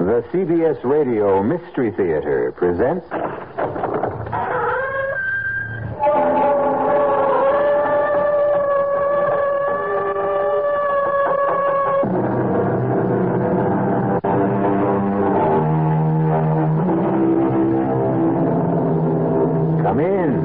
The CBS Radio Mystery Theater presents... Come in.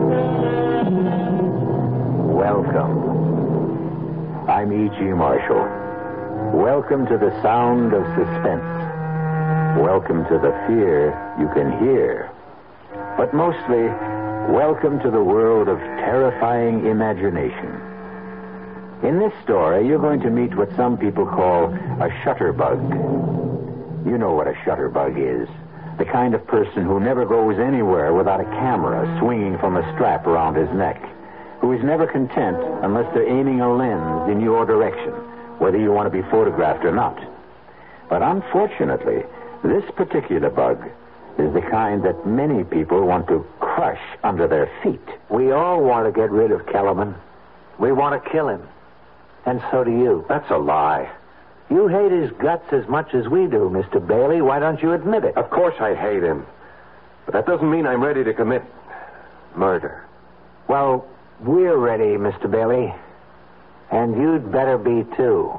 Welcome. I'm E.G. Marshall. Welcome to the sound of suspense. Welcome to the fear you can hear. But mostly, welcome to the world of terrifying imagination. In this story, you're going to meet what some people call a shutterbug. You know what a shutterbug is. The kind of person who never goes anywhere without a camera swinging from a strap around his neck. Who is never content unless they're aiming a lens in your direction, whether you want to be photographed or not. But unfortunately, this particular bug is the kind that many people want to crush under their feet. We all want to get rid of Kellerman. We want to kill him. And so do you. That's a lie. You hate his guts as much as we do, Mr. Bailey. Why don't you admit it? Of course I hate him. But that doesn't mean I'm ready to commit murder. Well, we're ready, Mr. Bailey. And you'd better be, too.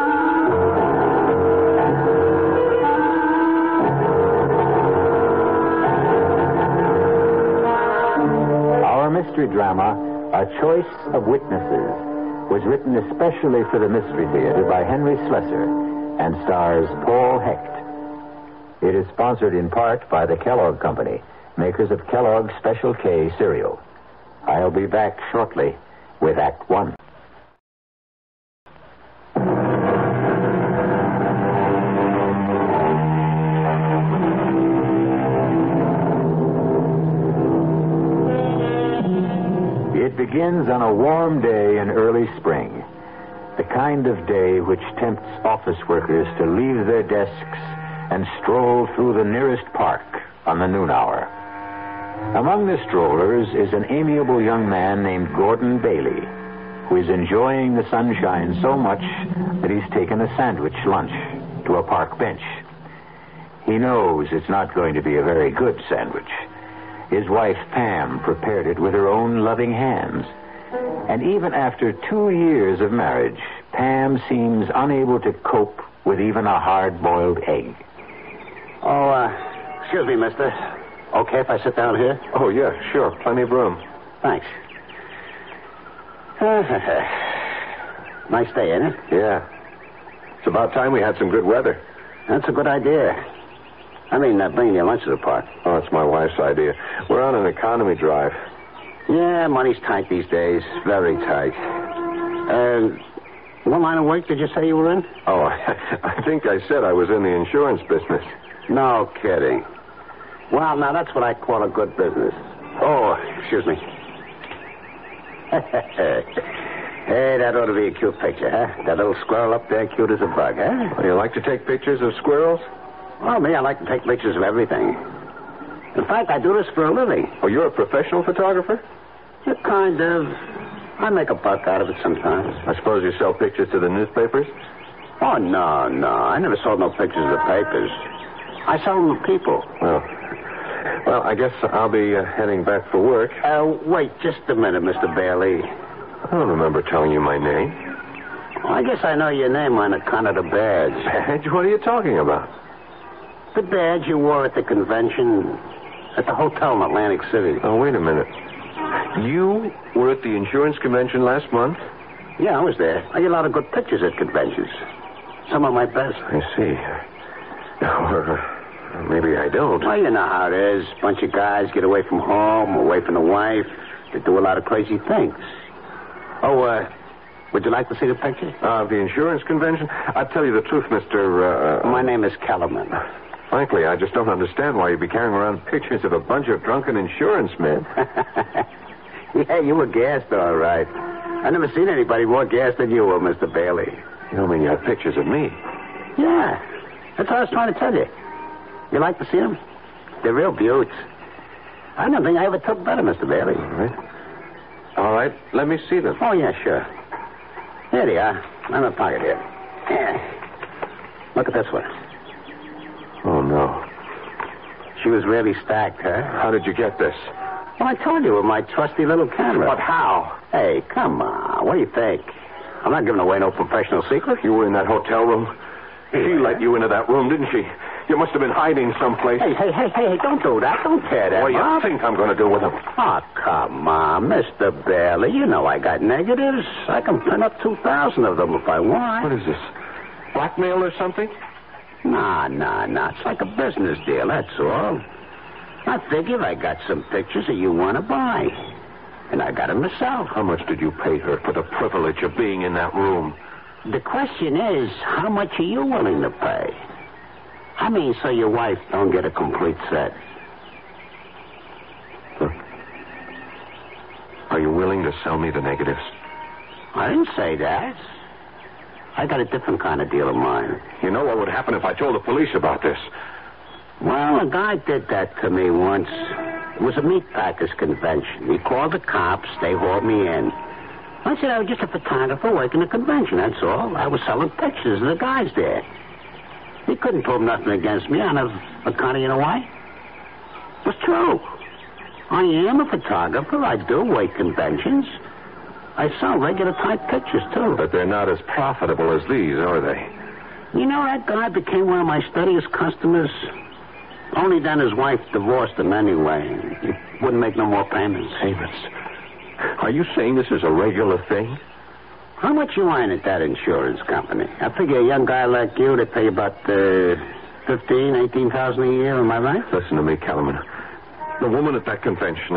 Our mystery drama, A Choice of Witnesses, was written especially for the Mystery Theater by Henry Slesar and stars Paul Hecht. It is sponsored in part by the Kellogg Company, makers of Kellogg's Special K cereal. I'll be back shortly with Act One. It begins on a warm day in early spring. The kind of day which tempts office workers to leave their desks and stroll through the nearest park on the noon hour. Among the strollers is an amiable young man named Gordon Bailey, who is enjoying the sunshine so much that he's taken a sandwich lunch to a park bench. He knows it's not going to be a very good sandwich. His wife, Pam, prepared it with her own loving hands. And even after 2 years of marriage, Pam seems unable to cope with even a hard-boiled egg. Excuse me, mister. Okay if I sit down here? Oh, yeah, sure. Plenty of room. Thanks. Nice day, ain't it? Yeah. It's about time we had some good weather. That's a good idea. I mean, bringing your lunch to the park. Oh, it's my wife's idea. We're on an economy drive. Yeah, money's tight these days. Very tight. What line of work did you say you were in? Oh, I think I said I was in the insurance business. No kidding. Well, now, that's what I call a good business. Oh, excuse me. Hey, that ought to be a cute picture, huh? That little squirrel up there, cute as a bug, huh? Oh, you like to take pictures of squirrels? Well, me, I like to take pictures of everything. In fact, I do this for a living. Oh, you're a professional photographer? Yeah, kind of. I make a buck out of it sometimes. I suppose you sell pictures to the newspapers? Oh, no. I never sold no pictures to the papers. I sell them to people. Well, I guess I'll be heading back for work. Wait just a minute, Mr. Bailey. I don't remember telling you my name. Well, I guess I know your name on account of the badge. Badge? What are you talking about? The badge you wore at the convention at the hotel in Atlantic City. Oh, wait a minute. You were at the insurance convention last month? Yeah, I was there. I get a lot of good pictures at conventions. Some of my best. I see. Or maybe I don't. Well, you know how it is. Bunch of guys get away from home, away from the wife. They do a lot of crazy things. Oh, would you like to see the picture? The insurance convention? I'll tell you the truth, Mr. My name is Kellerman. Frankly, I just don't understand why you'd be carrying around pictures of a bunch of drunken insurance men. Yeah, you were gassed, all right. I never seen anybody more gassed than you were, Mr. Bailey. You don't mean you have pictures of me? Yeah. That's what I was trying to tell you. You like to see them? They're real beauts. I don't think I ever took better, Mr. Bailey. All right. Let me see them. Oh, yeah, sure. Here they are. I'm in my pocket here. Yeah. Look at this one. Oh, no. She was really stacked, huh? How did you get this? Well, I told you with my trusty little camera. But how? Hey, come on. What do you think? I'm not giving away no professional secret. You were in that hotel room? She let you into that room, didn't she? You must have been hiding someplace. Hey, don't do that. Don't tear that What do you think I'm going to do with them? Oh, come on, Mr. Bailey. You know I got negatives. I can print up 2,000 of them if I want. What is this? Blackmail or something? Nah. It's like a business deal, that's all. I figured I got some pictures that you want to buy. And I got them myself. How much did you pay her for the privilege of being in that room? The question is, how much are you willing to pay? I mean, so your wife don't get a complete set. Look, are you willing to sell me the negatives? I didn't say that. I got a different kind of deal in mind. You know what would happen if I told the police about this? Well, a guy did that to me once. It was a meatpackers convention. He called the cops. They hauled me in. I said I was just a photographer working a convention, that's all. I was selling pictures of the guys there. He couldn't prove nothing against me on account of, you know why? It was true. I am a photographer. I do work conventions. I sell regular type pictures, too. But they're not as profitable as these, are they? You know, that guy became one of my steadiest customers. Only then his wife divorced him anyway. He wouldn't make no more payments. Payments? Are you saying this is a regular thing? How much you earn at that insurance company? I figure a young guy like you, they pay about $15,000, $18,000 a year. Am I right? Listen to me, Kellerman. The woman at that convention,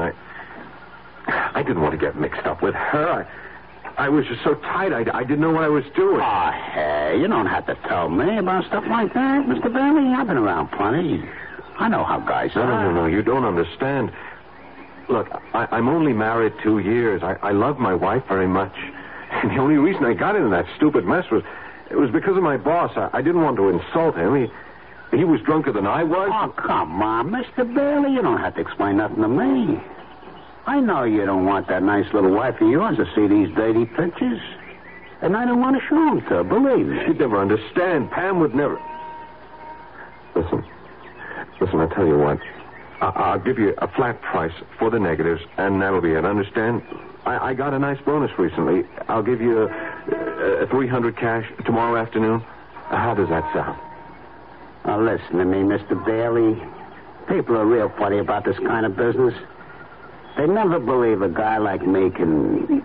I didn't want to get mixed up with her. I was just so tight, I didn't know what I was doing. Oh, hey, you don't have to tell me about stuff like that, Mr. Bailey. I've been around plenty. I know how guys are. No, you don't understand. Look, I'm only married 2 years. I love my wife very much. And the only reason I got into that stupid mess was because of my boss. I didn't want to insult him. He was drunker than I was. Oh, come on, Mr. Bailey. You don't have to explain nothing to me. I know you don't want that nice little wife of yours to see these dirty pictures. And I don't want to show them to her, believe me. She'd never understand. Pam would never... Listen, I'll tell you what. I'll give you a flat price for the negatives, and that'll be it. Understand? I got a nice bonus recently. I'll give you $300 cash tomorrow afternoon. How does that sound? Now, listen to me, Mr. Bailey. People are real funny about this kind of business. They never believe a guy like me can,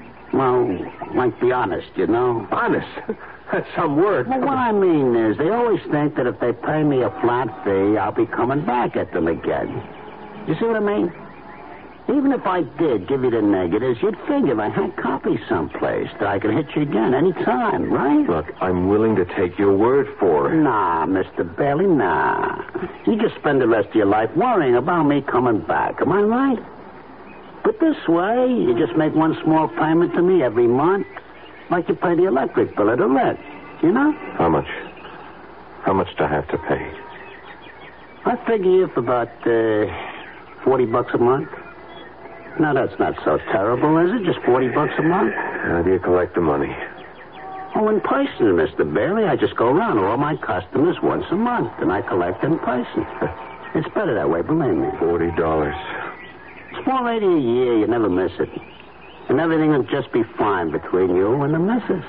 be honest, you know? Honest? That's some word. Well, what I mean is, they always think that if they pay me a flat fee, I'll be coming back at them again. You see what I mean? Even if I did give you the negatives, you'd figure I had copies someplace that I could hit you again any time, right? Look, I'm willing to take your word for it. Nah, Mr. Bailey, nah. You just spend the rest of your life worrying about me coming back. Am I right? But this way, you just make one small payment to me every month, like you pay the electric bill or the rent, you know? How much? How much do I have to pay? I figure you for about $40 a month. Now, that's not so terrible, is it? Just $40 a month? How do you collect the money? Oh, in person, Mr. Bailey. I just go around to all my customers once a month, and I collect in person. It's better that way, believe me. $40. Small lady a year, you never miss it. And everything will just be fine between you and the missus.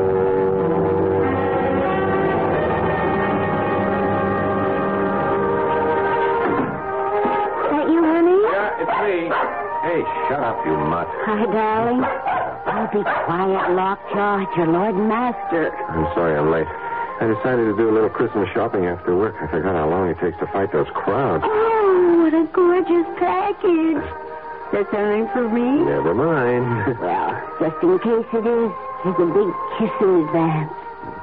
That you, honey? Yeah, it's me. Hey, shut up, you mutt. Hi, darling. Oh, be quiet, Lockjaw. It's your Lord and Master. I'm sorry I'm late. I decided to do a little Christmas shopping after work. I forgot how long it takes to fight those crowds. Oh, what a gorgeous package. That's something for me? Never mind. Well, just in case it is, here's a big kiss in advance.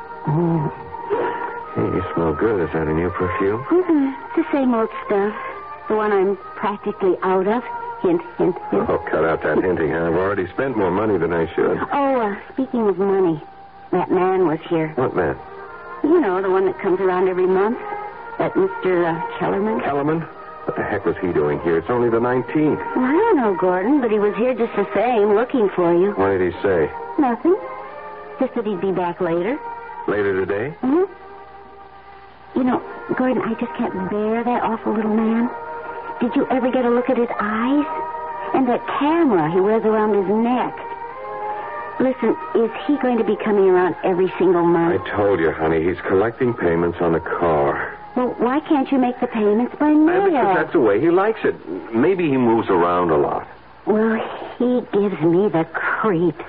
Hey, you smell good. Is that a new perfume? It's the same old stuff. The one I'm practically out of. Hint, hint, hint. Oh, cut out that hinting. I've already spent more money than I should. Oh, speaking of money, that man was here. What man? You know, the one that comes around every month. That Mr. Kellerman. Kellerman? What the heck was he doing here? It's only the 19th. Well, I don't know, Gordon, but he was here just the same, looking for you. What did he say? Nothing. Just that he'd be back later. Later today? Mm-hmm. You know, Gordon, I just can't bear that awful little man. Did you ever get a look at his eyes? And that camera he wears around his neck. Listen, is he going to be coming around every single month? I told you, honey, he's collecting payments on the car. Well, why can't you make the payments by mail? Because that's the way he likes it. Maybe he moves around a lot. Well, he gives me the creeps.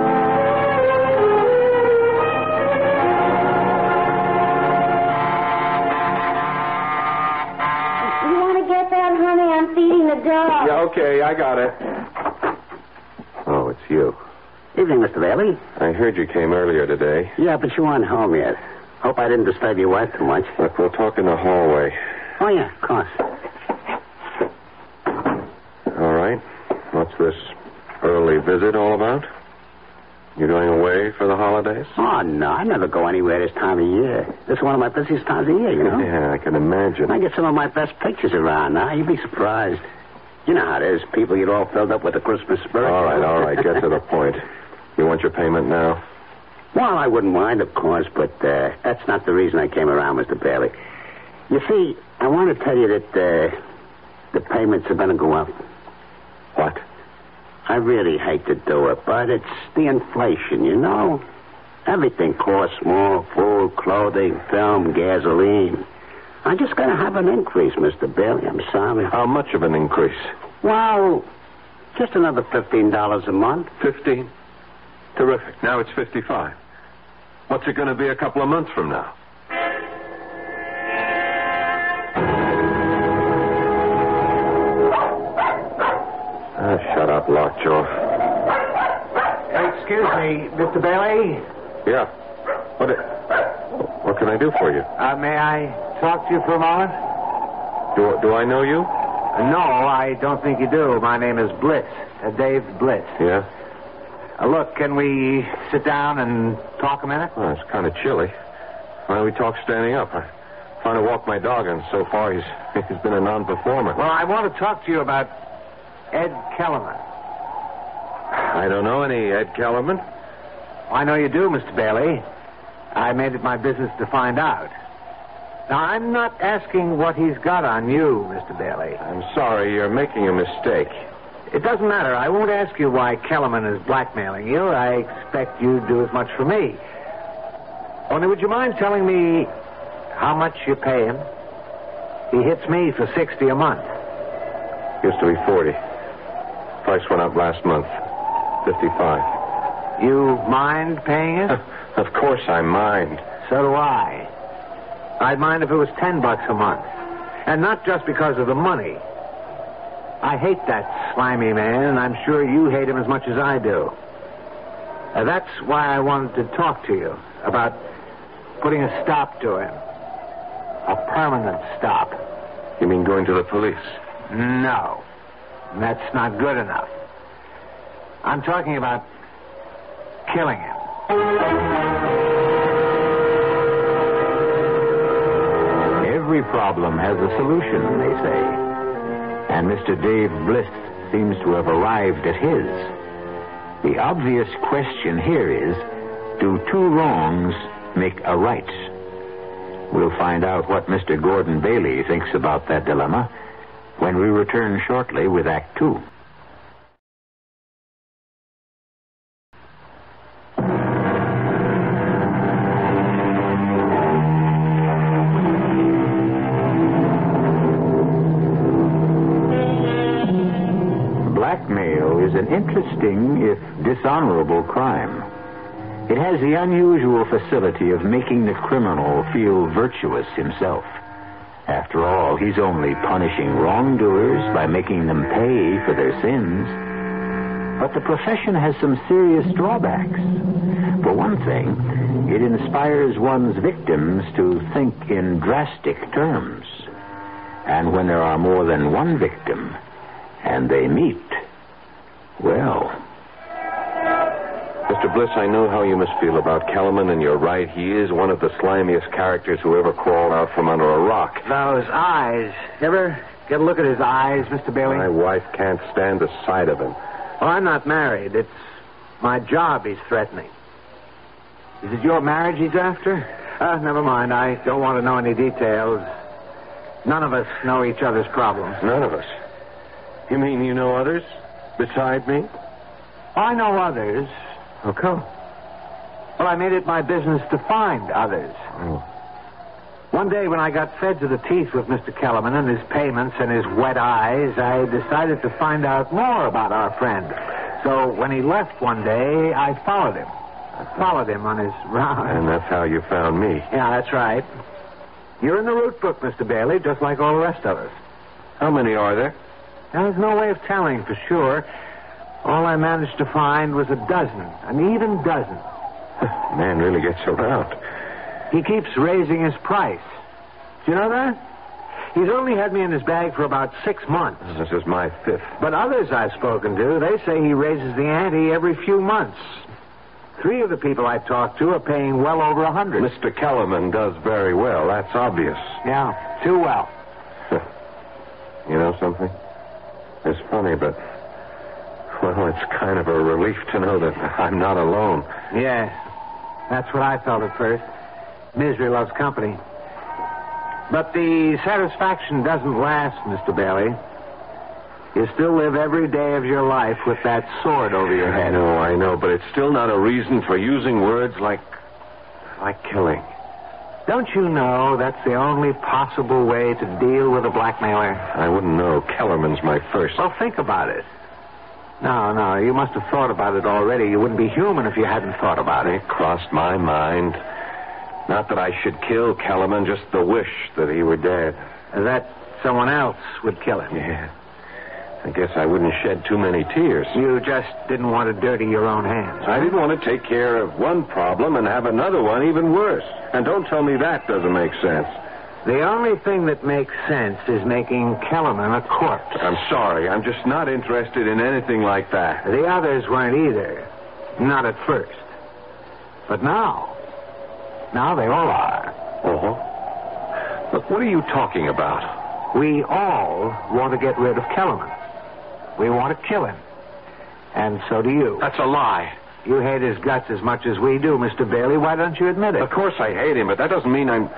You want to get that, honey? I'm feeding the dog. Yeah, okay, I got it. Oh, it's you. Evening, Mr. Bailey. I heard you came earlier today. Yeah, but you aren't home yet. Hope I didn't disturb your wife too much. Look, we'll talk in the hallway. Oh, yeah, of course. All right. What's this early visit all about? You going away for the holidays? Oh, no, I never go anywhere this time of year. This is one of my busiest times of year, you know? Yeah, I can imagine. I get some of my best pictures around now. You'd be surprised. You know how it is. People get all filled up with the Christmas spirit. All right. Get to the point. You want your payment now? Well, I wouldn't mind, of course, but that's not the reason I came around, Mr. Bailey. You see, I want to tell you that the payments are going to go up. What? I really hate to do it, but it's the inflation, you know? Everything costs more. Food, clothing, film, gasoline. I'm just going to have an increase, Mr. Bailey. I'm sorry. How much of an increase? Well, just another $15 a month. 15? Terrific. Now it's 55. What's it going to be a couple of months from now? Shut up, Lockjaw. Excuse me, Mr. Bailey. Yeah. What can I do for you? May I talk to you for a moment? Do I know you? No, I don't think you do. My name is Blitz. Dave Blitz. Yeah? Look, can we sit down and talk a minute? Well, it's kind of chilly. Why don't we talk standing up? I'm trying to walk my dog, and so far he's been a non-performer. Well, I want to talk to you about Ed Kellerman. I don't know any Ed Kellerman. I know you do, Mr. Bailey. I made it my business to find out. Now, I'm not asking what he's got on you, Mr. Bailey. I'm sorry, you're making a mistake. It doesn't matter. I won't ask you why Kellerman is blackmailing you. I expect you'd do as much for me. Only would you mind telling me how much you pay him? He hits me for $60 a month. Used to be 40. Price went up last month. 55. You mind paying it? Of course I mind. So do I. I'd mind if it was $10 a month. And not just because of the money. I hate that slimy man, and I'm sure you hate him as much as I do. That's why I wanted to talk to you about putting a stop to him. A permanent stop. You mean going to the police? No. That's not good enough. I'm talking about killing him. Every problem has a solution, they say. And Mr. Dave Bliss seems to have arrived at his. The obvious question here is, do two wrongs make a right? We'll find out what Mr. Gordon Bailey thinks about that dilemma when we return shortly with Act Two. Blackmail is an interesting, if dishonorable, crime. It has the unusual facility of making the criminal feel virtuous himself. After all, he's only punishing wrongdoers by making them pay for their sins. But the profession has some serious drawbacks. For one thing, it inspires one's victims to think in drastic terms. And when there are more than one victim, and they meet, well... Mr. Bliss, I know how you must feel about Kellerman, and you're right. He is one of the slimiest characters who ever crawled out from under a rock. Those eyes. You ever get a look at his eyes, Mr. Bailey? My wife can't stand the sight of him. Well, I'm not married. It's my job he's threatening. Is it your marriage he's after? Never mind. I don't want to know any details. None of us know each other's problems. None of us. You mean you know others beside me? I know others. How come? Well, I made it my business to find others. Oh. One day when I got fed to the teeth with Mr. Kellerman and his payments and his wet eyes, I decided to find out more about our friend. So when he left one day, I followed him. On his rounds. And that's how you found me. Yeah, that's right. You're in the route book, Mr. Bailey, just like all the rest of us. How many are there? There's no way of telling for sure. All I managed to find was an even dozen. Man really gets around. He keeps raising his price. Do you know that? He's only had me in his bag for about 6 months. This is my 5th. But others I've spoken to, they say he raises the ante every few months. 3 of the people I talked to are paying well over $100. Mr. Kellerman does very well. That's obvious. Yeah, too well. You know something? It's funny, but... Well, it's kind of a relief to know that I'm not alone. Yes, that's what I felt at first. Misery loves company. But the satisfaction doesn't last, Mr. Bailey. You still live every day of your life with that sword over your head. I know, but it's still not a reason for using words like killing. Don't you know that's the only possible way to deal with a blackmailer? I wouldn't know. Kellerman's my first. Well, think about it. No, you must have thought about it already. You wouldn't be human if you hadn't thought about it. It crossed my mind. Not that I should kill Kellerman, just the wish that he were dead. That someone else would kill him. Yeah. I guess I wouldn't shed too many tears. You just didn't want to dirty your own hands. I didn't want to take care of one problem and have another one even worse. And don't tell me that doesn't make sense. The only thing that makes sense is making Kellerman a corpse. I'm sorry. I'm just not interested in anything like that. The others weren't either. Not at first. But now they all are. Uh-huh. Look, what are you talking about? We all want to get rid of Kellerman. We want to kill him. And so do you. That's a lie. You hate his guts as much as we do, Mr. Bailey. Why don't you admit it? Of course I hate him, but that doesn't mean I'm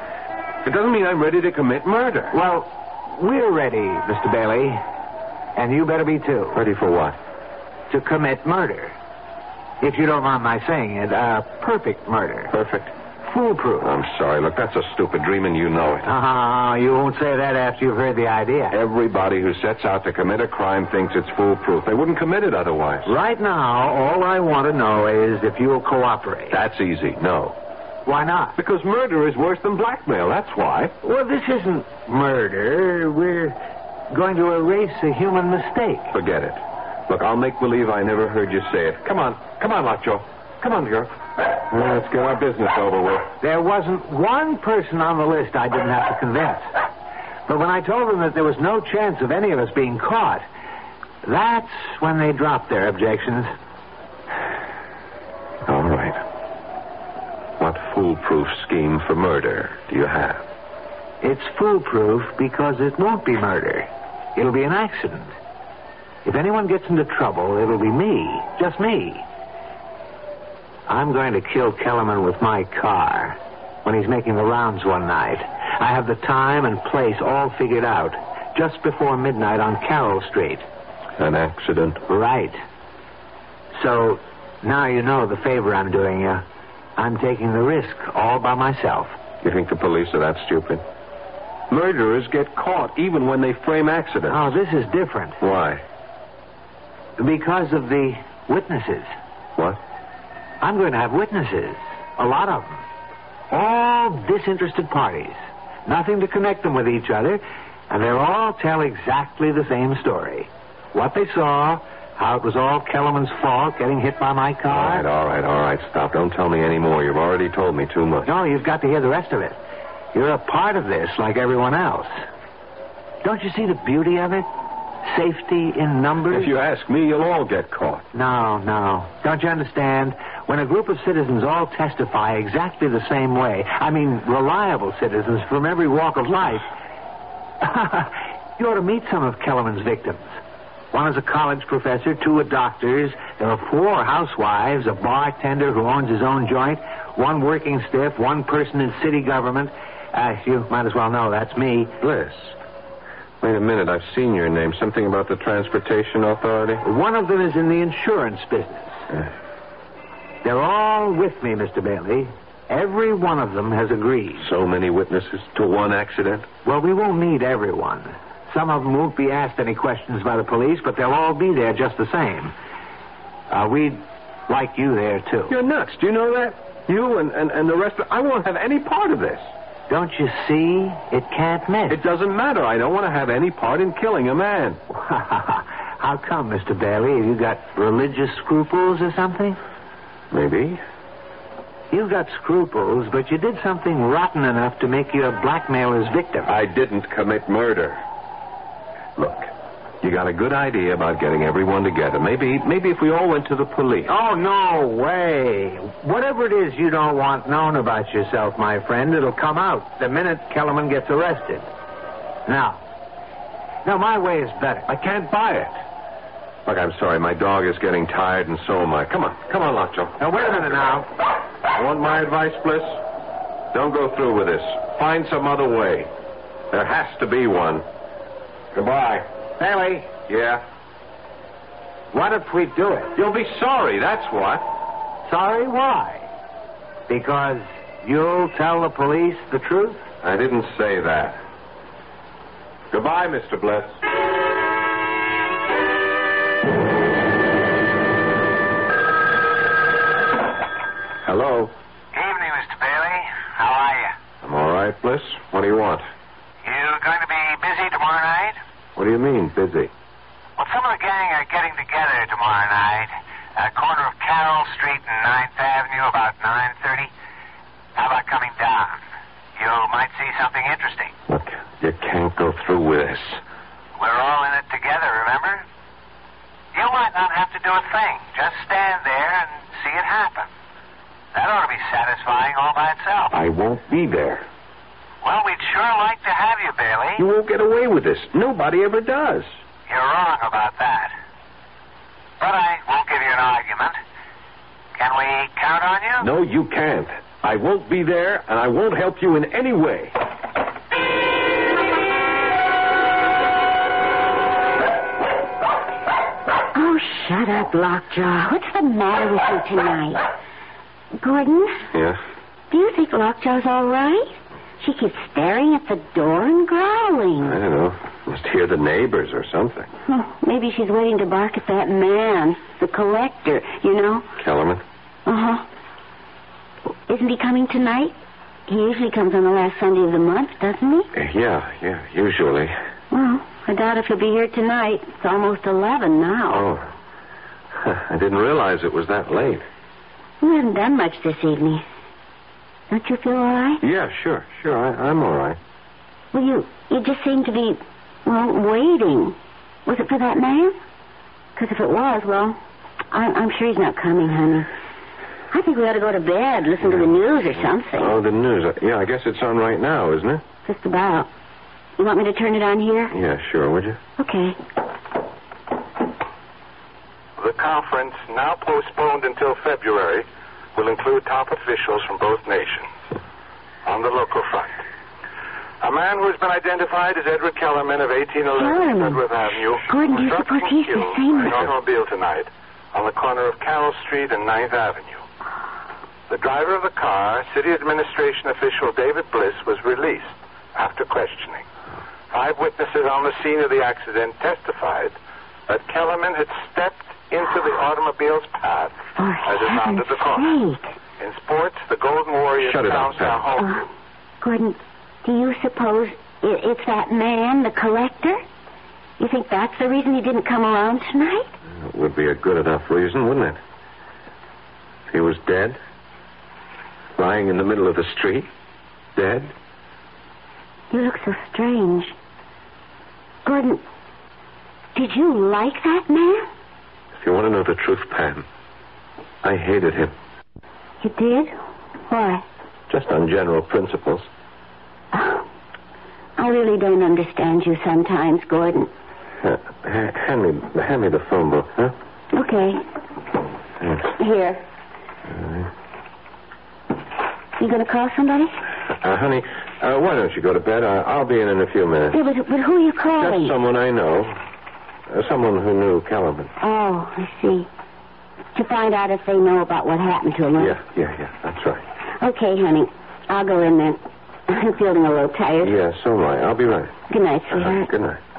ready to commit murder. Well, we're ready, Mr. Bailey. And you better be, too. Ready for what? To commit murder. If you don't mind my saying it, perfect murder. Perfect? Foolproof. I'm sorry. Look, that's a stupid dream, and you know it. You won't say that after you've heard the idea. Everybody who sets out to commit a crime thinks it's foolproof. They wouldn't commit it otherwise. Right now, all I want to know is if you'll cooperate. That's easy. No. Why not? Because murder is worse than blackmail. That's why. Well, this isn't murder. We're going to erase a human mistake. Forget it. Look, I'll make believe I never heard you say it. Come on, Lacho. Come on, girl. Let's get our business over with. There wasn't one person on the list I didn't have to convince. But when I told them that there was no chance of any of us being caught, that's when they dropped their objections. All right. What foolproof scheme for murder do you have? It's foolproof because it won't be murder. It'll be an accident. If anyone gets into trouble, it'll be me. Just me. I'm going to kill Kellerman with my car when he's making the rounds one night. I have the time and place all figured out. Just before midnight on Carroll Street. An accident? Right. So, now you know the favor I'm doing you. I'm taking the risk all by myself. You think the police are that stupid? Murderers get caught even when they frame accidents. Oh, this is different. Why? Because of the witnesses. What? I'm going to have witnesses. A lot of them. All disinterested parties. Nothing to connect them with each other. And they'll all tell exactly the same story. What they saw, how it was all Kellerman's fault getting hit by my car. All right. Stop. Don't tell me any more. You've already told me too much. No, you've got to hear the rest of it. You're a part of this like everyone else. Don't you see the beauty of it? Safety in numbers? If you ask me, you'll all get caught. No. Don't you understand? When a group of citizens all testify exactly the same way, I mean reliable citizens from every walk of life, you ought to meet some of Kellerman's victims. One is a college professor, 2 are doctors, there are 4 housewives, a bartender who owns his own joint, one working stiff, one person in city government. You might as well know that's me. Bliss. Wait a minute. I've seen your name. Something about the Transportation Authority? One of them is in the insurance business. They're all with me, Mr. Bailey. Every one of them has agreed. So many witnesses to one accident? Well, we won't need everyone. Some of them won't be asked any questions by the police, but they'll all be there just the same. We'd like you there, too. You're nuts. Do you know that? You and the rest of... I won't have any part of this. Don't you see? It can't miss. It doesn't matter. I don't want to have any part in killing a man. How come, Mr. Bailey? Have you got religious scruples or something? Maybe. You've got scruples, but you did something rotten enough to make you a blackmailer's victim. I didn't commit murder. Look, you got a good idea about getting everyone together. Maybe if we all went to the police. Oh, no way. Whatever it is you don't want known about yourself, my friend, it'll come out the minute Kellerman gets arrested. Now, my way is better. I can't buy it. Look, I'm sorry. My dog is getting tired, and so am I. Come on, Lockjaw. Now, wait a minute now. Want my advice, Bliss? Don't go through with this. Find some other way. There has to be one. Goodbye. Bailey. Yeah? What if we do it? You'll be sorry, that's what. Sorry? Why? Because you'll tell the police the truth? I didn't say that. Goodbye, Mr. Bliss. Hello? Evening, Mr. Bailey. How are you? I'm all right, Bliss. What do you want? You going to be busy tomorrow night? What do you mean, busy? Well, some of the gang are getting together tomorrow night. Corner of Carroll Street and 9th Avenue, about 9:30. How about coming down? You might see something interesting. Look, you can't go through with this. We're all in it together, remember? You might not have to do a thing. Just stand there and see it happen. That ought to be satisfying all by itself. I won't be there. Well, we'd sure like to have you, Bailey. You won't get away with this. Nobody ever does. You're wrong about that. But I won't give you an argument. Can we count on you? No, you can't. I won't be there, and I won't help you in any way. Oh, shut up, Lockjaw. What's the matter with you tonight? Gordon? Yeah? Do you think Lockjaw's all right? She keeps staring at the door and growling. I don't know. Must hear the neighbors or something. Maybe she's waiting to bark at that man, the collector, you know. Kellerman? Uh-huh. Isn't he coming tonight? He usually comes on the last Sunday of the month, doesn't he? Yeah, usually. Well, I doubt if he'll be here tonight. It's almost 11 now. Oh. I didn't realize it was that late. We haven't done much this evening. Don't you feel all right? Yeah, sure. I'm all right. Well, you just seem to be, waiting. Was it for that man? Because if it was, I'm sure he's not coming, honey. I think we ought to go to bed, listen to the news or something. Oh, the news. Yeah, I guess it's on right now, isn't it? Just about. You want me to turn it on here? Yeah, sure, would you? Okay. The conference, now postponed until February, will include top officials from both nations. On the local front, a man who has been identified as Edward Kellerman of 1811 Edward Avenue Gordon, do you was suppose he's the same? in an automobile tonight on the corner of Carroll Street and 9th Avenue. The driver of the car, city administration official David Bliss, was released after questioning. 5 witnesses on the scene of the accident testified that Kellerman had stepped into the automobile's path as it rounded the corner. In sports, the Golden Warriors bounced their home. Gordon, do you suppose it's that man, the collector? You think that's the reason he didn't come around tonight? It would be a good enough reason, wouldn't it? If he was dead, lying in the middle of the street, dead. You look so strange. Gordon, did you like that man? If you want to know the truth, Pam, I hated him. You did? Why? Just on general principles. Oh, I really don't understand you sometimes, Gordon. Hand me the phone book, huh? Okay. Thanks. Here. All right. You going to call somebody? Honey, why don't you go to bed? I'll be in a few minutes. Yeah, but who are you calling? Just someone I know. Someone who knew Kellerman. Oh, I see. To find out if they know about what happened to him. Huh? Yeah. That's right. Okay, honey. I'll go in there. I'm feeling a little tired. Yeah, so am I. I'll be right. Good night, sweetheart. Good night.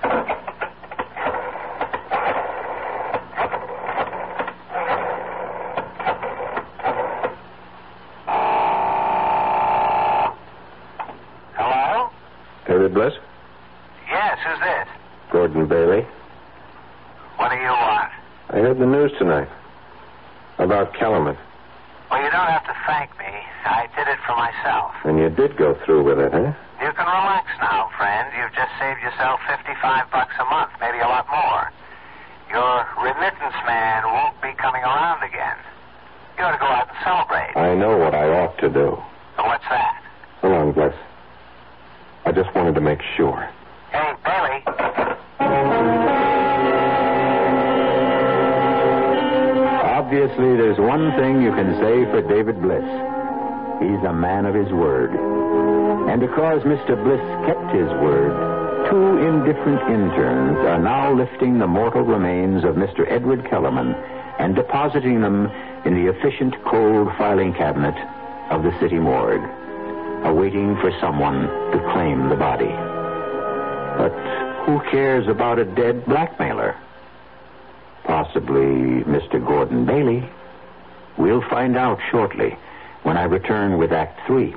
Hello? David Bliss? Yes, who's this? Gordon Bailey. What do you want? I heard the news tonight. About Kellerman. Well, you don't have to thank me. I did it for myself. And you did go through with it, huh? You can relax now, friend. You've just saved yourself $55 a month, maybe a lot more. Your remittance man won't be coming around again. You ought to go out and celebrate. I know what I ought to do. So what's that? So long, Bliss. I just wanted to make sure. Hey, Bailey. Obviously, there's one thing you can say for David Bliss. He's a man of his word. And because Mr. Bliss kept his word, two indifferent interns are now lifting the mortal remains of Mr. Edward Kellerman and depositing them in the efficient cold filing cabinet of the city morgue, awaiting for someone to claim the body. But who cares about a dead blackmailer? Possibly Mr. Gordon Bailey. We'll find out shortly when I return with Act 3.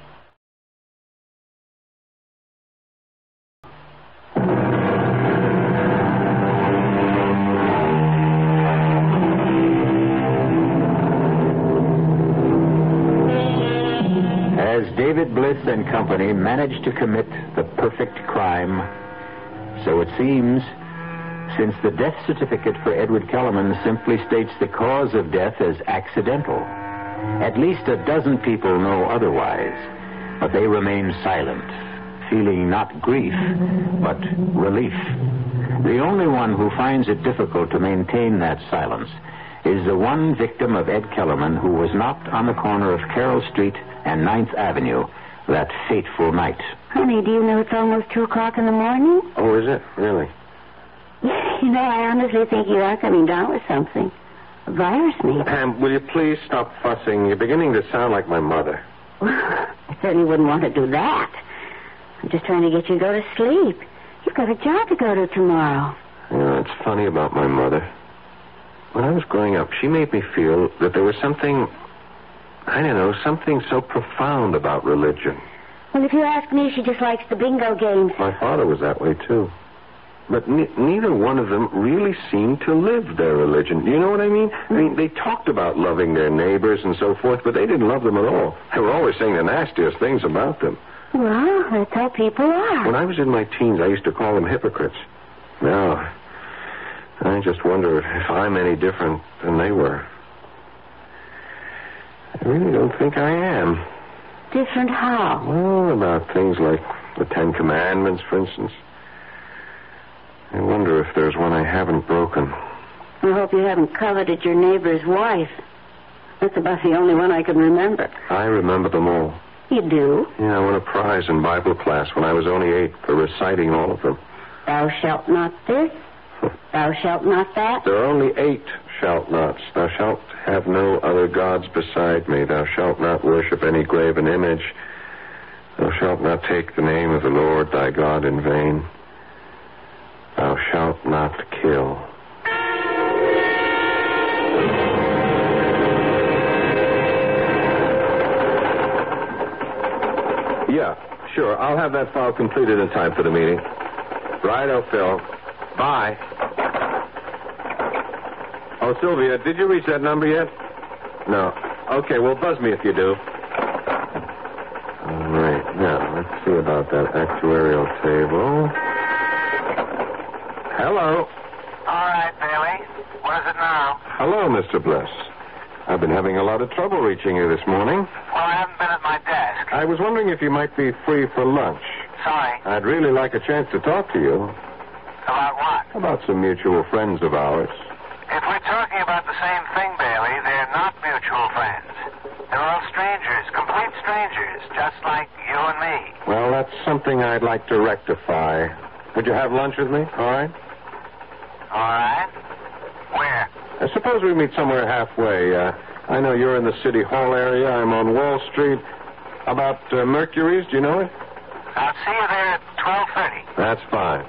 As David Bliss and company managed to commit the perfect crime, so it seems, since the death certificate for Edward Kellerman simply states the cause of death as accidental. At least a dozen people know otherwise, but they remain silent, feeling not grief, but relief. The only one who finds it difficult to maintain that silence is the one victim of Ed Kellerman who was knocked on the corner of Carroll Street and 9th Avenue that fateful night. Honey, do you know it's almost 2 o'clock in the morning? Oh, is it? Really? You know, I honestly think you are coming down with something. A virus, maybe. Pam, will you please stop fussing? You're beginning to sound like my mother. I certainly wouldn't want to do that. I'm just trying to get you to go to sleep. You've got a job to go to tomorrow. You know, it's funny about my mother. When I was growing up, she made me feel that there was something, I don't know, something so profound about religion. Well, if you ask me, she just likes the bingo games. My father was that way, too. But neither one of them really seemed to live their religion. You know what I mean? I mean, they talked about loving their neighbors and so forth, but they didn't love them at all. They were always saying the nastiest things about them. Well, that's how people are. When I was in my teens, I used to call them hypocrites. Now, I just wonder if I'm any different than they were. I really don't think I am. Different how? Well, about things like the 10 Commandments, for instance. I wonder if there's one I haven't broken. I hope you haven't coveted your neighbor's wife. That's about the only one I can remember. I remember them all. You do? Yeah, I won a prize in Bible class when I was only 8 for reciting all of them. Thou shalt not this. Thou shalt not that. There are only 8 shalt nots. Thou shalt have no other gods beside me. Thou shalt not worship any graven image. Thou shalt not take the name of the Lord thy God in vain. Thou shalt not kill. Yeah, sure. I'll have that file completed in time for the meeting. Righto, Phil. Bye. Oh, Sylvia, did you reach that number yet? No. Okay, well, buzz me if you do. All right. Now, let's see about that actuarial table. Hello. All right, Bailey. What is it now? Hello, Mr. Bliss. I've been having a lot of trouble reaching you this morning. Well, I haven't been at my desk. I was wondering if you might be free for lunch. Sorry. I'd really like a chance to talk to you. About what? About some mutual friends of ours. If we're talking about the same thing, Bailey, they're not mutual friends. They're all strangers, complete strangers, just like you and me. Well, that's something I'd like to rectify. Would you have lunch with me? All right? All right. Where? Suppose we meet somewhere halfway. I know you're in the City Hall area. I'm on Wall Street. About Mercury's, do you know it? I'll see you there at 12:30. That's fine.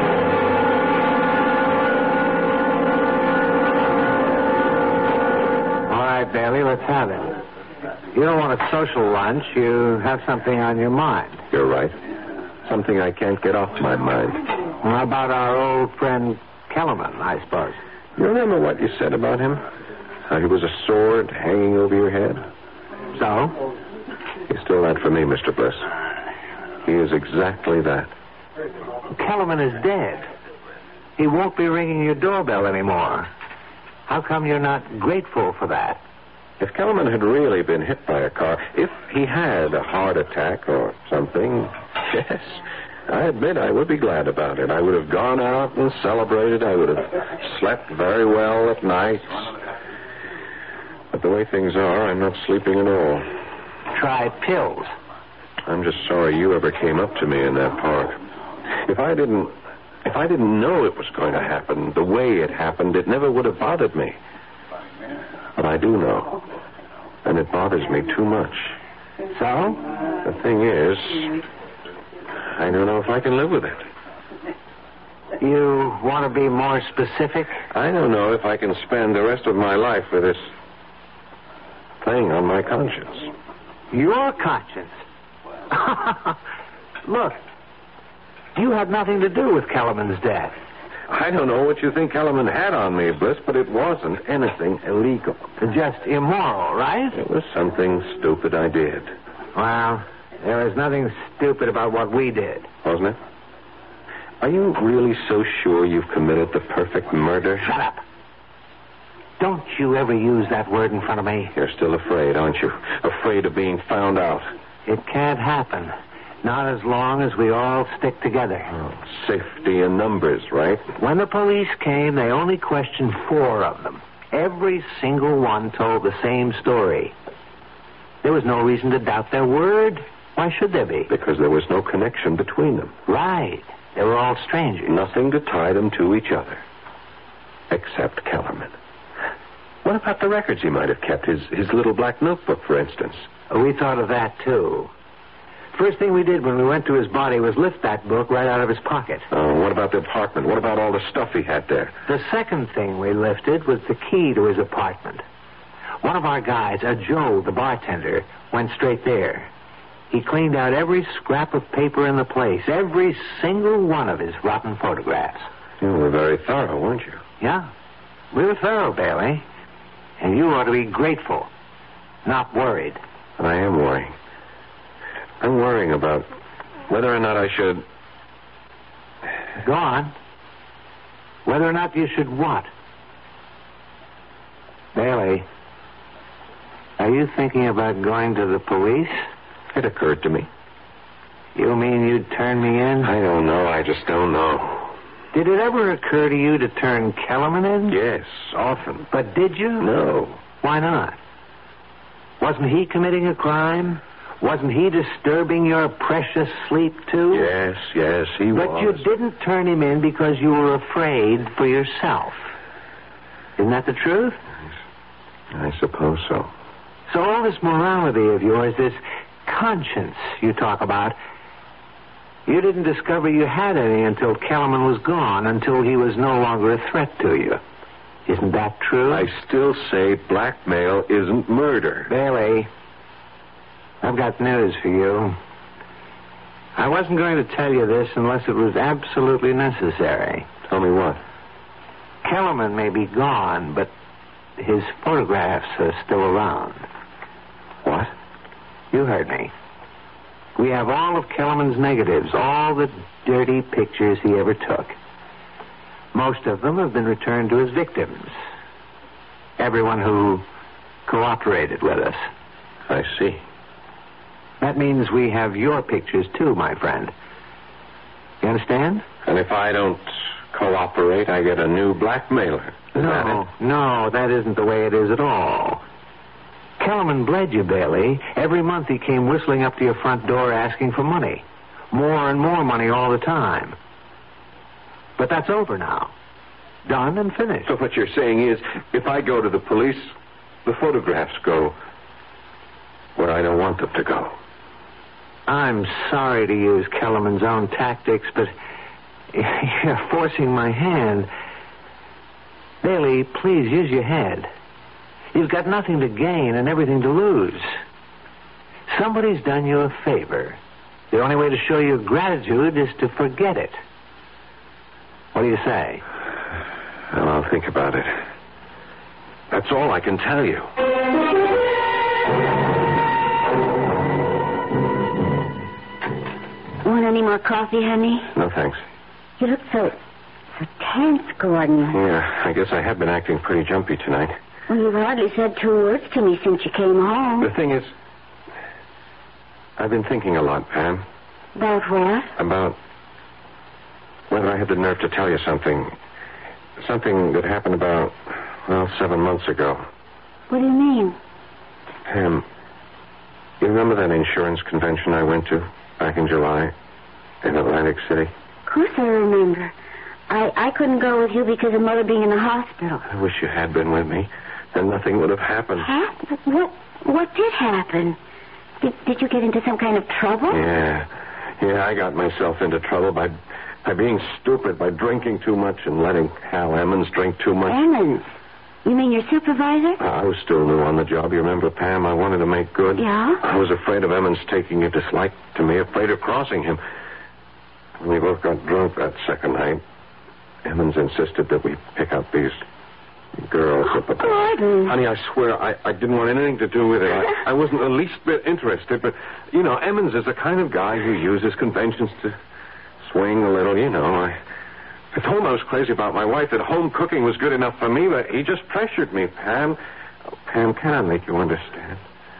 All right, Bailey, let's have it. You don't want a social lunch. You have something on your mind. You're right. Something I can't get off my mind. How about our old friend Kellerman, I suppose? You remember what you said about him? How he was a sword hanging over your head? So? He's still that for me, Mr. Bliss. He is exactly that. Kellerman is dead. He won't be ringing your doorbell anymore. How come you're not grateful for that? If Kellerman had really been hit by a car, if he had a heart attack or something, yes, I admit I would be glad about it. I would have gone out and celebrated. I would have slept very well at night. But the way things are, I'm not sleeping at all. Try pills. I'm just sorry you ever came up to me in that park. If I didn't know it was going to happen the way it happened, it never would have bothered me. But I do know. And it bothers me too much. So? The thing is, I don't know if I can live with it. You want to be more specific? I don't know if I can spend the rest of my life with this thing on my conscience. Your conscience? Look, you had nothing to do with Kellerman's death. I don't know what you think Kellerman had on me, Bliss, but it wasn't anything illegal. Just immoral, right? It was something stupid I did. Well, there was nothing stupid about what we did. Wasn't it? Are you really so sure you've committed the perfect murder? Shut up. Don't you ever use that word in front of me. You're still afraid, aren't you? Afraid of being found out. It can't happen. Not as long as we all stick together. Oh, safety in numbers, right? When the police came, they only questioned 4 of them. Every single one told the same story. There was no reason to doubt their word. Why should there be? Because there was no connection between them. Right. They were all strangers. Nothing to tie them to each other. Except Kellerman. What about the records he might have kept? His little black notebook, for instance. We thought of that, too. First thing we did when we went to his body was lift that book right out of his pocket. Oh, what about the apartment? What about all the stuff he had there? The second thing we lifted was the key to his apartment. One of our guys, Joe, the bartender, went straight there. He cleaned out every scrap of paper in the place, every single one of his rotten photographs. You were very thorough, weren't you? Yeah. We were thorough, Bailey. And you ought to be grateful, not worried. I am worrying. I'm worrying about whether or not I should... Go on. Whether or not you should what? Bailey, are you thinking about going to the police? It occurred to me. You mean you'd turn me in? I don't know. I just don't know. Did it ever occur to you to turn Kellerman in? Yes, often. But did you? No. Why not? Wasn't he committing a crime? Wasn't he disturbing your precious sleep, too? Yes, he was. But you didn't turn him in because you were afraid for yourself. Isn't that the truth? I suppose so. So all this morality of yours, this conscience you talk about, you didn't discover you had any until Kellerman was gone, until he was no longer a threat to you. Isn't that true? I still say blackmail isn't murder. Bailey, I've got news for you. I wasn't going to tell you this unless it was absolutely necessary. Tell me what? Kellerman may be gone, but his photographs are still around. What? You heard me. We have all of Kellerman's negatives, all the dirty pictures he ever took. Most of them have been returned to his victims. Everyone who cooperated with us. I see. That means we have your pictures, too, my friend. You understand? And if I don't cooperate, I get a new blackmailer. Is that it? No, that isn't the way it is at all. Kellerman bled you, Bailey. Every month he came whistling up to your front door asking for money. More and more money all the time. But that's over now. Done and finished. So what you're saying is, if I go to the police, the photographs go where I don't want them to go. I'm sorry to use Kellerman's own tactics, but you're forcing my hand. Bailey, please use your head. You've got nothing to gain and everything to lose. Somebody's done you a favor. The only way to show your gratitude is to forget it. What do you say? Well, I'll think about it. That's all I can tell you. Want any more coffee, honey? No, thanks. You look so tense, Gordon. Yeah, I guess I have been acting pretty jumpy tonight. Well, you've hardly said 2 words to me since you came home. The thing is, I've been thinking a lot, Pam. About what? About whether I had the nerve to tell you something. Something that happened about, 7 months ago. What do you mean? Pam, you remember that insurance convention I went to back in July in Atlantic City? Of course I remember. I couldn't go with you because of Mother being in the hospital. I wish you had been with me. Then nothing would have happened. What did happen? Did you get into some kind of trouble? Yeah, I got myself into trouble by being stupid, by drinking too much and letting Hal Emmons drink too much. Emmons? You mean your supervisor? I was still new on the job. You remember, Pam? I wanted to make good. Yeah? I was afraid of Emmons taking a dislike to me, afraid of crossing him. When we both got drunk that second night, Emmons insisted that we pick up these girls. Oh, Gordon. Honey, I swear I didn't want anything to do with it. I wasn't the least bit interested, but, Emmons is the kind of guy who uses conventions to swing a little, I told him I was crazy about my wife, that home cooking was good enough for me, but he just pressured me, Pam. Oh, Pam, can I make you understand?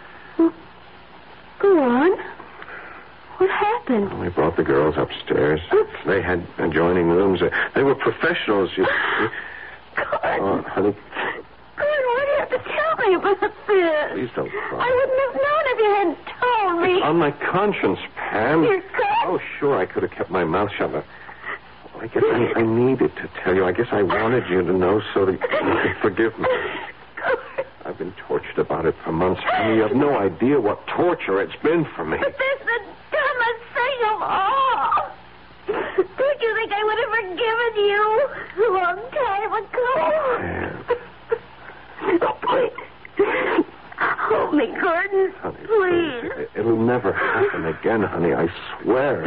Go on. What happened? Well, we brought the girls upstairs. Oops. They had adjoining rooms. They were professionals, you see. Gordon. Oh, honey. Gordon, what do you have to tell me about this? Please don't cry. I wouldn't have known if you hadn't told me. It's on my conscience, Pam. Your conscience? Oh, sure, I could have kept my mouth shut. I guess I needed to tell you. I guess I wanted you to know so that you could forgive me. I've been tortured about it for months, honey. You have no idea what torture it's been for me. But that's the dumbest thing of all. Don't you think I would have forgiven you a long time ago? Oh, please. Hold me, Gordon. Honey, please. It'll never happen again, honey. I swear.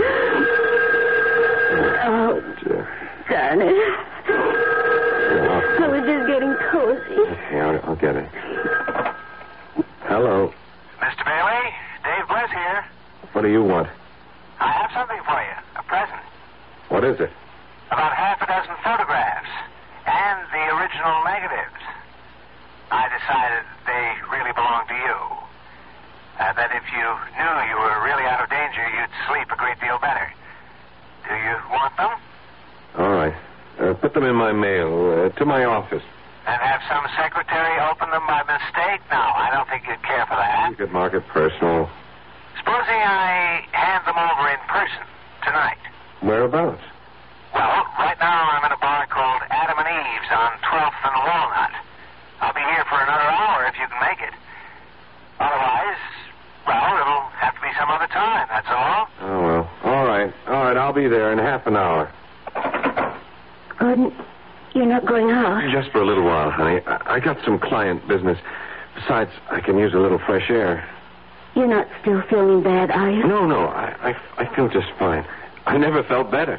Oh, dear. darn it. I was just getting cozy. Okay, I'll get it. Hello. Mr. Bailey, Dave Bliss here. What do you want? I have something for you, a present. What is it? About half a dozen photographs and the original negatives. I decided they really belonged to you. That if you knew you were really out of danger, you'd sleep a great deal better. Do you want them? All right. Put them in my mail to my office. And have some secretary open them by mistake? No, I don't think you'd care for that. You could mark it personal. Supposing I hand them over in person tonight. Whereabouts? Well, right now I'm in a bar called Adam and Eve's on 12th and Walnut. I'll be here for another hour if you can make it. Otherwise, well, it'll have to be some other time, that's all. Oh, well. All right, I'll be there in half an hour. Gordon, you're not going out? Just for a little while, honey. I got some client business. Besides, I can use a little fresh air. You're not still feeling bad, are you? No, I feel just fine. I never felt better.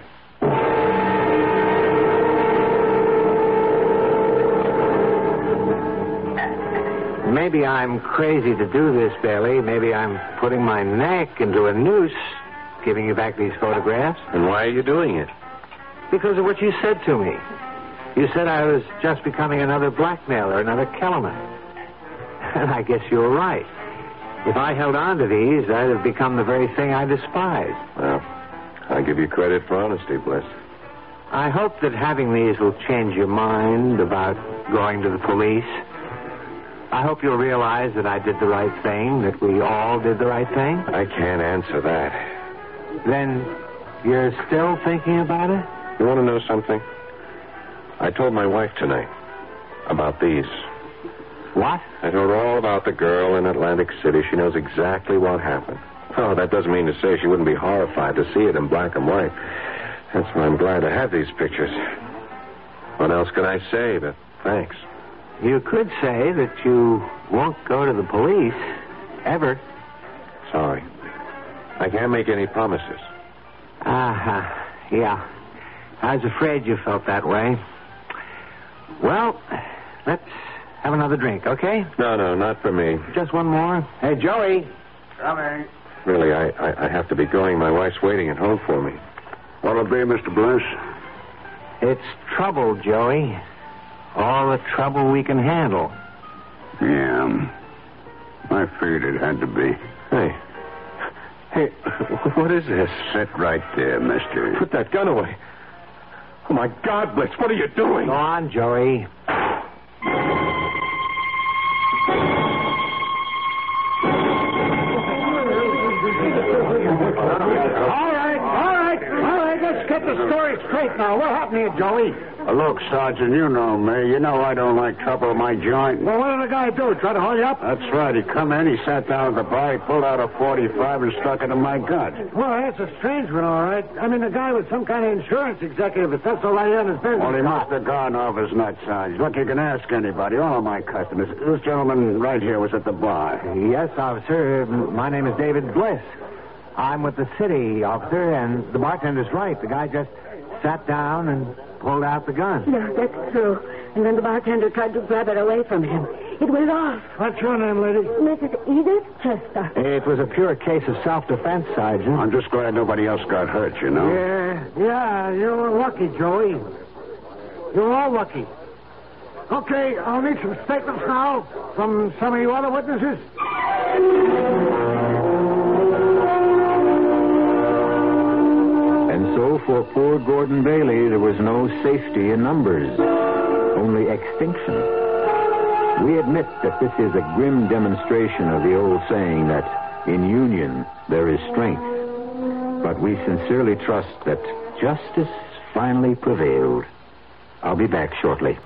Maybe I'm crazy to do this, Bailey. Maybe I'm putting my neck into a noose, giving you back these photographs. And why are you doing it? Because of what you said to me. You said I was just becoming another blackmailer, another Kellerman. And I guess you were right. If I held on to these, I'd have become the very thing I despise. Well, I give you credit for honesty, Bliss. I hope that having these will change your mind about going to the police. I hope you'll realize that I did the right thing, that we all did the right thing. I can't answer that. Then you're still thinking about it? You want to know something? I told my wife tonight about these. What? I told her all about the girl in Atlantic City. She knows exactly what happened. Oh, that doesn't mean to say she wouldn't be horrified to see it in black and white. That's why I'm glad to have these pictures. What else can I say but thanks? You could say that you won't go to the police, ever. Sorry. I can't make any promises. Yeah. I was afraid you felt that way. Well, let's have another drink, okay? No, not for me. Just one more. Hey, Joey. Coming. Really, I have to be going. My wife's waiting at home for me. What'll it be, Mr. Bliss? It's trouble, Joey. All the trouble we can handle. Yeah. I figured it had to be. Hey, what is this? Sit right there, mister. Put that gun away. Oh, my God, Blitz, what are you doing? Go on, Joey. All right. Let's get the story straight now. What happened here, Joey? Look, Sergeant, you know me. You know I don't like trouble in my joint. Well, what did the guy do? Try to haul you up? That's right. He come in, he sat down at the bar, he pulled out a .45 and stuck it in my gut. Well, that's a strange one, all right. I mean, the guy was some kind of insurance executive. If that's all right on his business. Well, he must have gone off his nuts, Sarge. Look, you can ask anybody, all of my customers. This gentleman right here was at the bar. Yes, officer. My name is David Bliss. I'm with the city, officer, and the bartender's right. The guy just sat down and pulled out the gun. Yeah, that's true. And then the bartender tried to grab it away from him. It went off. What's your name, lady? Mrs. Edith Chester. It was a pure case of self-defense, Sergeant. I'm just glad nobody else got hurt, you know. Yeah, you were lucky, Joey. You're all lucky. Okay, I'll need some statements now from some of you other witnesses. And so for poor Gordon Bailey, there was no safety in numbers, only extinction. We admit that this is a grim demonstration of the old saying that in union there is strength. But we sincerely trust that justice finally prevailed. I'll be back shortly.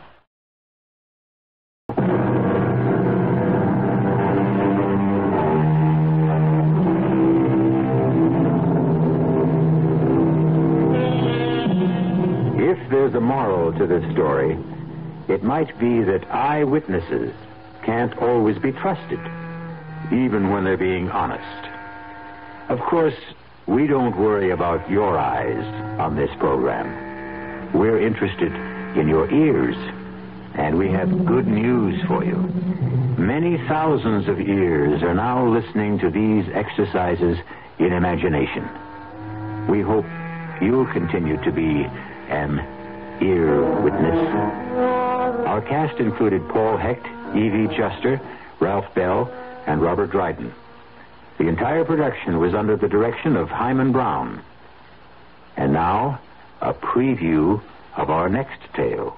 If there's a moral to this story, it might be that eyewitnesses can't always be trusted, even when they're being honest. Of course, we don't worry about your eyes on this program. We're interested in your ears, and we have good news for you. Many thousands of ears are now listening to these exercises in imagination. We hope you'll continue to be an ear witness. Our cast included Paul Hecht, Evie Juster, Ralph Bell, and Robert Dryden. The entire production was under the direction of Hyman Brown. And now, a preview of our next tale.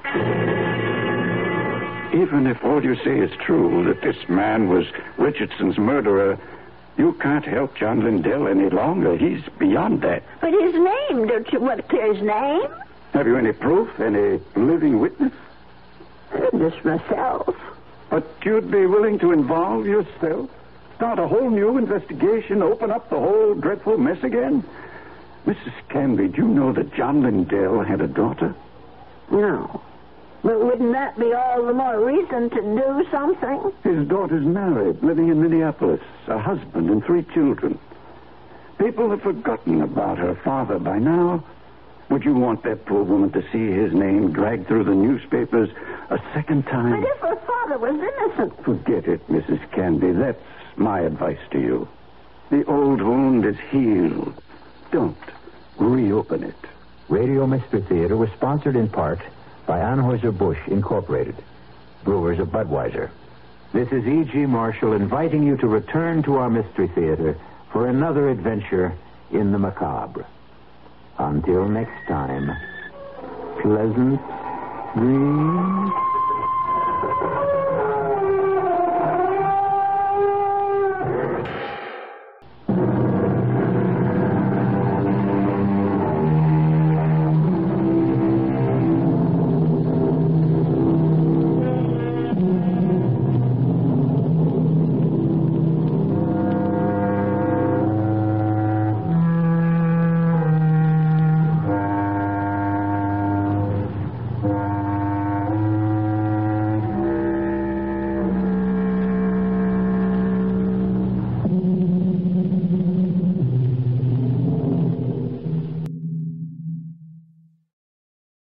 Even if all you say is true, that this man was Richardson's murderer, you can't help John Lindell any longer. He's beyond that. But his name, don't you want to clear his name? Have you any proof, any living witness? Just myself. But you'd be willing to involve yourself? Start a whole new investigation, open up the whole dreadful mess again? Mrs. Canby, do you know that John Lindell had a daughter? No. But wouldn't that be all the more reason to do something? His daughter's married, living in Minneapolis, a husband and 3 children. People have forgotten about her father by now. Would you want that poor woman to see his name dragged through the newspapers a second time? But if her father was innocent. Forget it, Mrs. Canby. That's my advice to you. The old wound is healed. Don't reopen it. Radio Mystery Theater was sponsored in part by Anheuser-Busch Incorporated, brewers of Budweiser. This is E.G. Marshall inviting you to return to our Mystery Theater for another adventure in the macabre. Until next time, pleasant dreams.